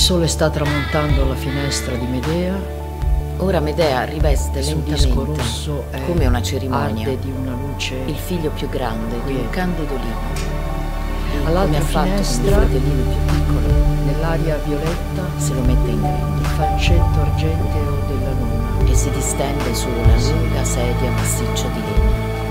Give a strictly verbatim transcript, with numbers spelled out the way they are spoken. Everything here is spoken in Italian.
sole sta tramontando alla finestra di Medea. Ora Medea riveste Sul disco lentamente, rosso è come una cerimonia, arde di una luce il figlio più grande di un quieta. candidolino. Come All'altra ha fatto con il finestra, fratellino più piccolo, nell'aria violetta, se lo mette in grembo il falcetto argenteo della luna. e si distende sulla lunga sedia massiccia di legno.